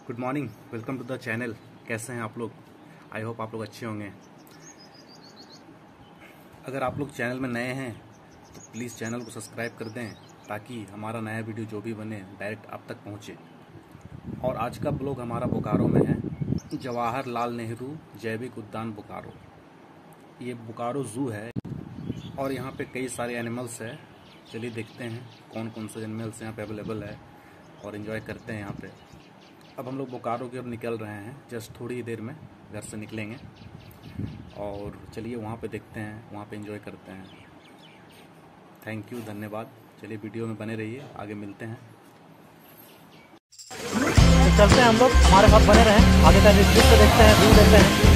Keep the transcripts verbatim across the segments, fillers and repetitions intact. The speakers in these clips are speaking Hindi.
Good morning, welcome to the channel. कैसे हैं आप लोग? आई होप आप लोग अच्छे होंगे। अगर आप लोग चैनल में नए हैं तो प्लीज़ चैनल को सब्सक्राइब कर दें ताकि हमारा नया वीडियो जो भी बने डायरेक्ट आप तक पहुंचे। और आज का ब्लॉग हमारा बोकारो में है, जवाहरलाल नेहरू जैविक उद्यान बोकारो। ये बोकारो ज़ू है और यहाँ पे कई सारे एनिमल्स है। चलिए देखते हैं कौन कौन से एनिमल्स यहाँ पे अवेलेबल है और एंजॉय करते हैं यहाँ पे। अब हम लोग बोकारो की ओर निकल रहे हैं, जस्ट थोड़ी ही देर में घर से निकलेंगे और चलिए वहाँ पे देखते हैं, वहाँ पे एंजॉय करते हैं। थैंक यू, धन्यवाद। चलिए वीडियो में बने रहिए, आगे मिलते हैं। तो चलते हैं हम लोग, हमारे साथ बने रहें, आगे का दृश्य देखते हैं, व्यू देखते हैं।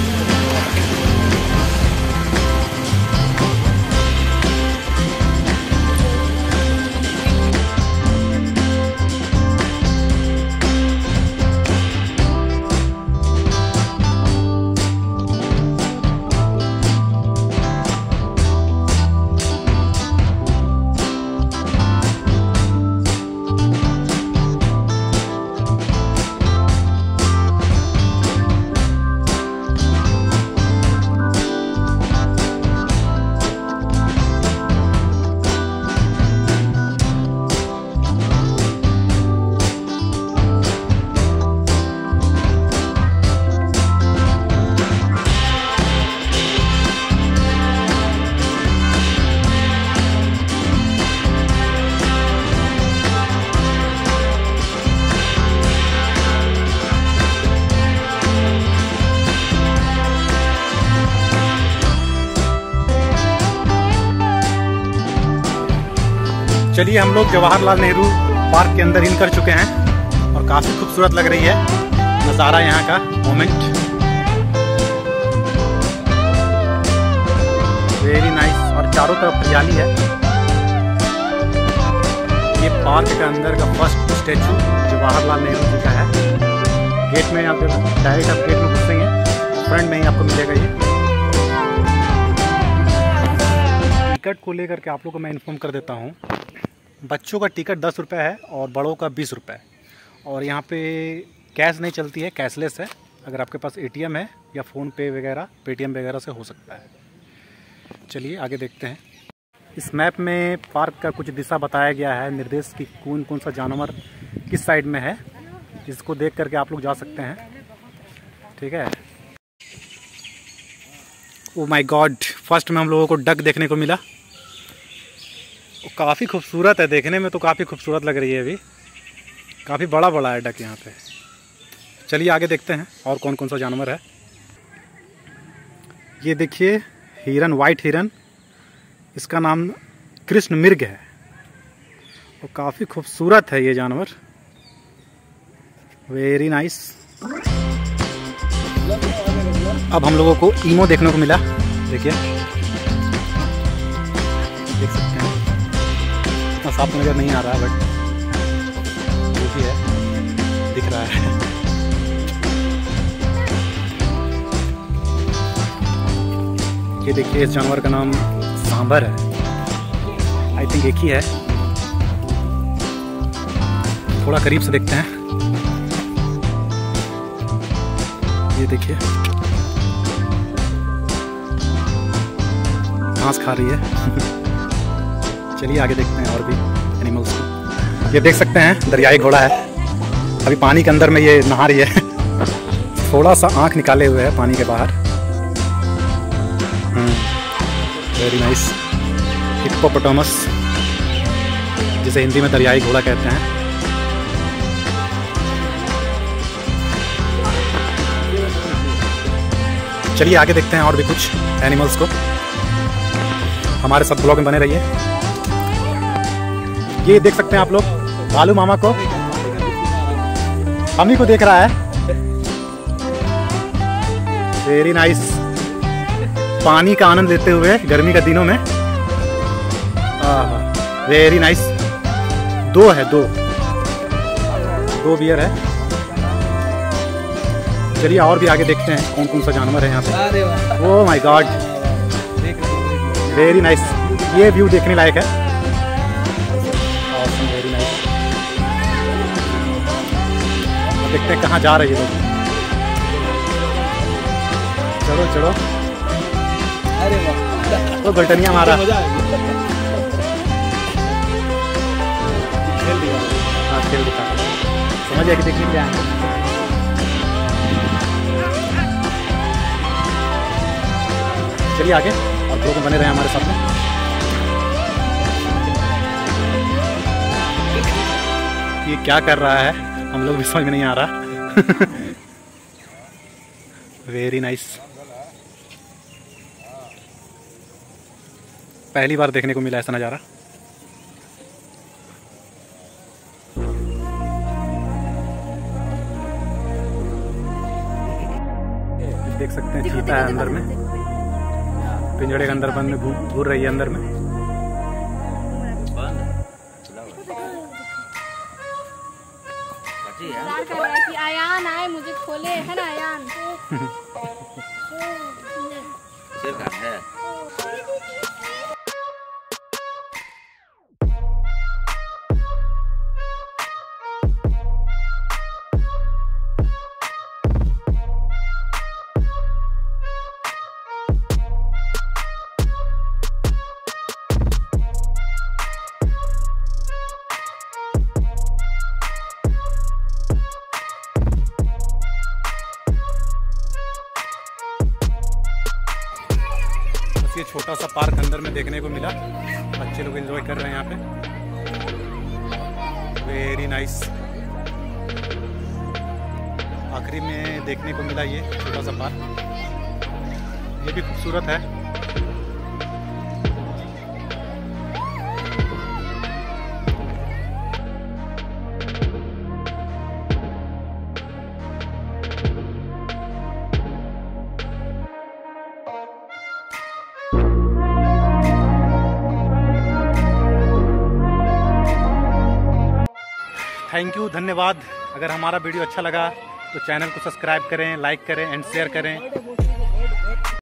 चलिए हम लोग जवाहरलाल नेहरू पार्क के अंदर इन कर चुके हैं और काफ़ी खूबसूरत लग रही है नज़ारा यहाँ का मोमेंट। वेरी नाइस और चारों तरफ हरियाली है। ये पार्क के अंदर का फर्स्ट स्टेचू जवाहरलाल नेहरू जी का है। गेट में आप डायरेक्ट आप गेट में घुसेंगे, फ्रंट में ही आपको मिलेगा ये। टिकट को लेकर के आप लोगों को मैं इन्फॉर्म कर देता हूँ। बच्चों का टिकट दस रुपये है और बड़ों का बीस रुपये। और यहाँ पे कैश नहीं चलती है, कैशलेस है। अगर आपके पास एटीएम है या फ़ोन पे वगैरह पेटीएम वगैरह से हो सकता है। चलिए आगे देखते हैं। इस मैप में पार्क का कुछ दिशा बताया गया है, निर्देश की कौन कौन सा जानवर किस साइड में है, इसको देख करके आप लोग जा सकते हैं। ठीक है। ओ माय गॉड, फर्स्ट में हम लोगों को डक देखने को मिला। काफ़ी खूबसूरत है देखने में, तो काफ़ी खूबसूरत लग रही है। अभी काफ़ी बड़ा बड़ा है डक यहाँ पे। चलिए आगे देखते हैं और कौन कौन सा जानवर है। ये देखिए हिरन, वाइट हिरन, इसका नाम कृष्ण मृग है और काफ़ी खूबसूरत है ये जानवर। Very nice. अब हम लोगों को ईमो देखने को मिला। देखिए, देख सकते हैं, इतना साफ नजर नहीं आ रहा बट जो भी है दिख रहा है। ये देखिए, इस जानवर का नाम सांभर है। आई थिंक एक ही है। थोड़ा करीब से देखते हैं। ये देखिए घास खा रही है। चलिए आगे देखते हैं और भी एनिमल्स को। ये देख सकते हैं दरियाई घोड़ा है, अभी पानी के अंदर में ये नहा रही है। थोड़ा सा आंख निकाले हुए है पानी के बाहर। Very nice. हिप्पोपोटामस, जिसे हिंदी में दरियाई घोड़ा कहते हैं। चलिए आगे देखते हैं और भी कुछ एनिमल्स को। हमारे साथ ब्लॉग में बने रहिए। ये देख सकते हैं आप लोग भालू मामा को, हम ही को देख रहा है। Very nice. पानी का आनंद लेते हुए गर्मी के दिनों में। Very nice. दो है, दो दो बियर है। चलिए और भी आगे देखते हैं कौन कौन सा जानवर है यहाँ पे। Oh my God, very nice. ये व्यू देखने लायक है। Very nice. देखते हैं कहाँ जा रहे हैं ये लोग। चलो चलो। अरे वाह, वो गलटनिया मारा। मजा आ गया। खेल दिया। हाँ खेल दिखा, समझ आया कि देखने के लिए आए। चलिए आगे और लोग बने रहे हमारे साथ में। ये क्या कर रहा है हम लोग भी समझ में नहीं आ रहा। वेरी नाइस, पहली बार देखने को मिला ऐसा नज़ारा। देख सकते हैं चीता है अंदर में, पिंजड़े के अंदर बंद घूर रही है अंदर में। कि आयान आए मुझे खोले, है ना आयान। है। ये छोटा सा पार्क अंदर में देखने को मिला, बच्चे लोग एंजॉय कर रहे हैं यहाँ पे। Very nice. आखिरी में देखने को मिला ये छोटा सा पार्क, ये भी खूबसूरत है। थैंक यू, धन्यवाद। अगर हमारा वीडियो अच्छा लगा तो चैनल को सब्सक्राइब करें, लाइक करें एंड शेयर करें।